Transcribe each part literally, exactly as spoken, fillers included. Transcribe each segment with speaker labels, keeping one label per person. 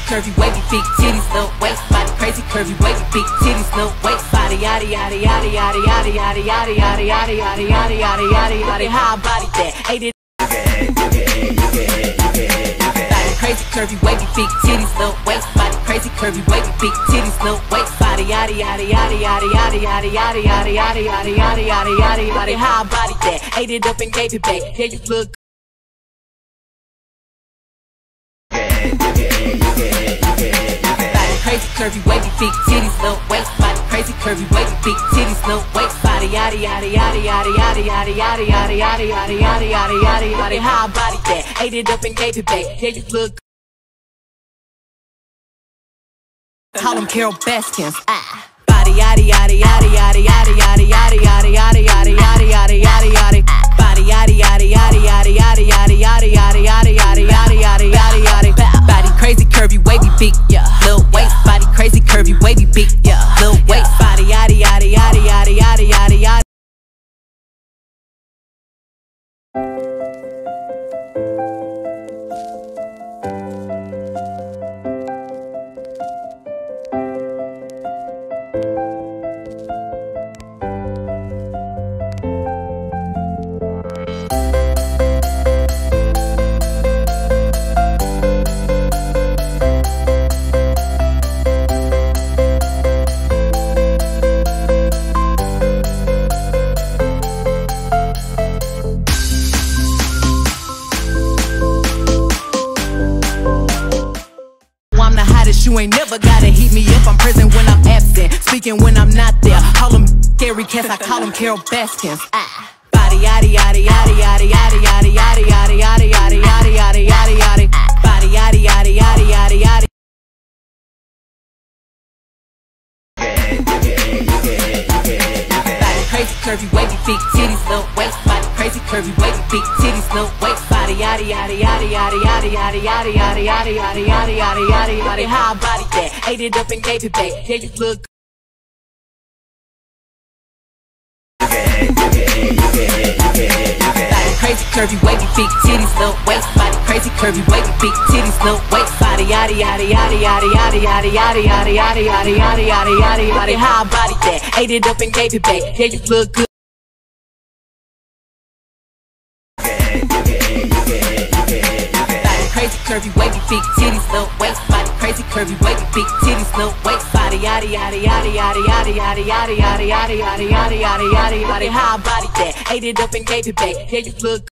Speaker 1: curvy, wavy feet, titties, no waist, body crazy, curvy, wavy feet, titties, no waist, body yaddy yaddy yaddy yaddy yaddy yaddy yaddy yaddy yaddy yaddy yaddy yaddy yaddy yaddy. How I body that? Ate it. Body crazy, curvy, wavy feet, titties, no waist, body crazy, curvy, wavy feet, titties, no waist, body yaddy yaddy yaddy yaddy yaddy yaddy yaddy yaddy yaddy yaddy yaddy yaddy yaddy yaddy. How I body that? Ate it up and gave it back. Here you look. Crazy, curvy, wavy feet, titties, no waist, body crazy, curvy, wavy feet, titties, no waist, body yaddy yaddy yaddy yaddy yaddy yaddy yaddy yaddy yaddy yaddy yaddy yaddy yaddy yaddy. How I body that? Ate it up and gave it back. Here you look. Call them Carol Baskins. Ah. Body yaddy yaddy yaddy yaddy yaddy yaddy yaddy yaddy yaddy yaddy yaddy yaddy yaddy yaddy. Body yaddy yaddy yaddy yaddy yaddy yaddy yaddy yaddy yaddy yaddy yaddy yaddy yaddy yaddy. Body crazy, curvy, wavy feet, yeah. Lil waist, body crazy, curvy, wavy feet, yeah. Lil waist, body yaddy yaddy yaddy yaddy yaddy yaddy yaddy. You ain't never gotta heat me up. I'm present when I'm absent, speaking when I'm not there. Call them scary cats, I call them Carol Baskins. Ah. Body yaddy yaddy yaddy yaddy yaddy yaddy yaddy yaddy yaddy yaddy yaddy yaddy yaddy yaddy. Body yaddy yaddy yaddy yaddy yaddy. Body crazy, curvy, wavy feet, titties, no waist. Body crazy, curvy, wavy feet, titties, no waist. Body yaddy yaddy yaddy yaddy yaddy yaddy yaddy yaddy yaddy yaddy yaddy yaddy yaddy yaddy. How I body that? Ate it up and gave it back. Here you look. Body crazy, curvy, wavy feet, titties, no waist. Body crazy, curvy, wavy feet, titties, no waist. Body yaddy yaddy yaddy yaddy yaddy yaddy yaddy yaddy yaddy yaddy yaddy yaddy yaddy yaddy. How I body that? Ate it up and gave it back. Here you look good. Crazy, curvy, wavy feet, titties, no waist, body crazy, curvy, wavy feet, titties, no waist, body yaddy yaddy yaddy yaddy yaddy yaddy yaddy yaddy yaddy yaddy yaddy yaddy yaddy yaddy. How I body that? Ate it up and gave it back. Here you look.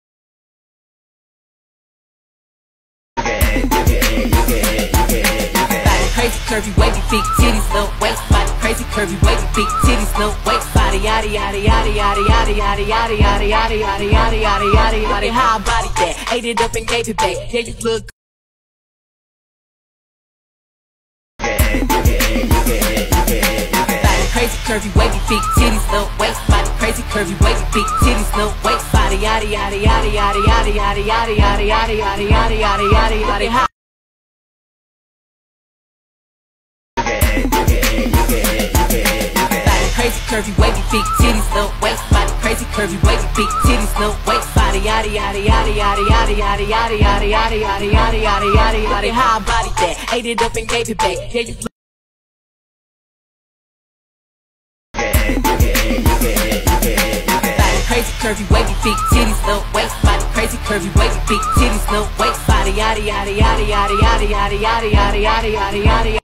Speaker 1: Body crazy, curvy, wavy feet, titties, no waist, body crazy, curvy, wavy feet, titties, no waist, body yaddy yaddy yaddy yaddy yaddy yaddy yaddy yaddy yaddy yaddy yaddy yaddy yaddy yaddy. How I body that? Ate it up and gave it back. Here you look. Body crazy, curvy, wavy feet, titties, no waist, body crazy, curvy, wavy feet, titties, no waist, body yaddy yaddy yaddy yaddy yaddy yaddy yaddy yaddy yaddy yaddy yaddy yaddy yaddy yaddy. How crazy, curvy, wavy feet, titties, no waist, body crazy, curvy, wavy feet, titties, no waist, body yaddy yaddy yaddy yaddy yaddy yaddy yaddy yaddy yaddy yaddy yaddy yaddy yaddy yaddy. How I body that? Ate it up and gave it back. Here you look. Body crazy, curvy, wavy feet, titties, no waist, body crazy, curvy, wavy feet, titties, no waist, body yaddy yaddy yaddy yaddy yaddy yaddy yaddy yaddy yaddy yaddy yaddy.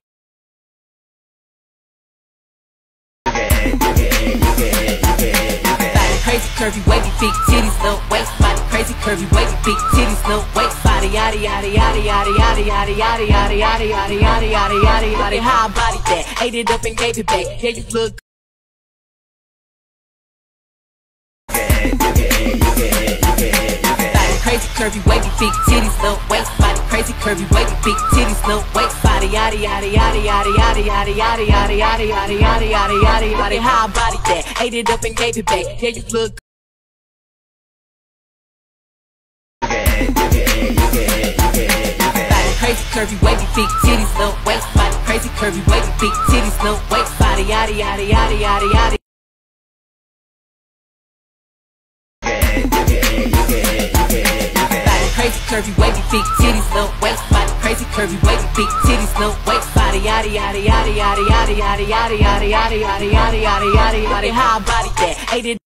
Speaker 1: Crazy, curvy, wavy feet, titties, no waist, body crazy, curvy, wavy feet, titties, no waist, body yaddy yaddy yaddy yaddy yaddy yaddy yaddy yaddy yaddy yaddy yaddy yaddy yaddy yaddy. How I body that? Ate it up and gave it back. Here you look. Body crazy, curvy, wavy feet, titties, no waist, body crazy, curvy, wavy feet, titties, no waist, body yaddy yaddy yaddy yaddy yaddy yaddy yaddy yaddy yaddy yaddy yaddy yaddy yaddy yaddy. How I body that? Ate it up and gave it back. Here you look. Body crazy, curvy, wavy feet, titties, no waist, body crazy, curvy, wavy feet, titties, no waist, body yaddy yaddy yaddy yaddy yaddy. Body crazy, curvy, wavy feet, titties, no waist, body crazy. crazy curvy waist, big titties, no waist, body, yaddy, yaddy, yaddy, yaddy, yaddy, yaddy, yaddy, yaddy, yaddy, yaddy, yaddy, yaddy, yaddy, yaddy, how I body that, ate it.